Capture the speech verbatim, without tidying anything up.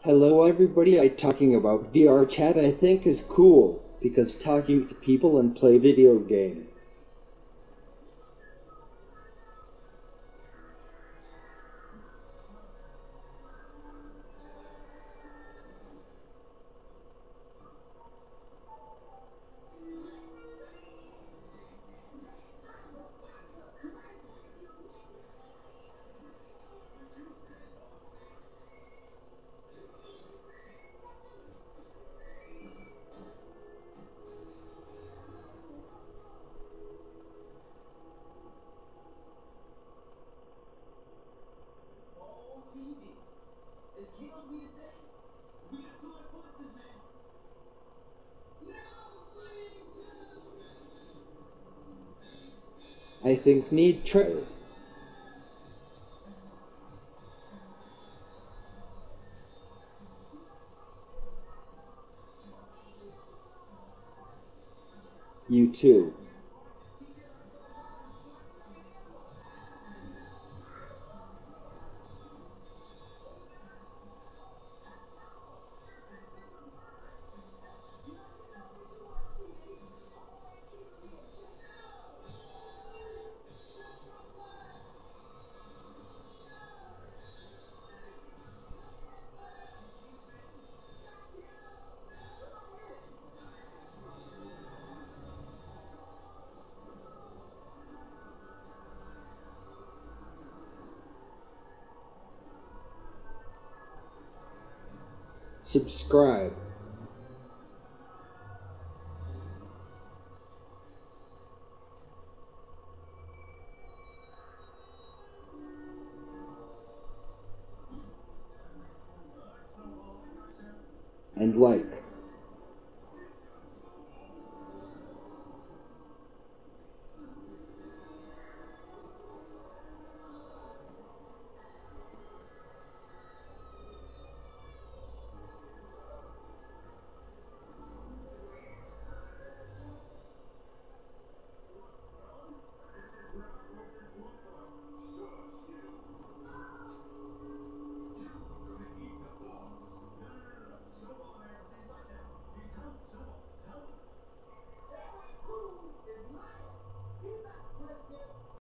Hello everybody, I talking about V R chat I think is cool because talking to people and play video game. I think need try. You too. Subscribe. And like.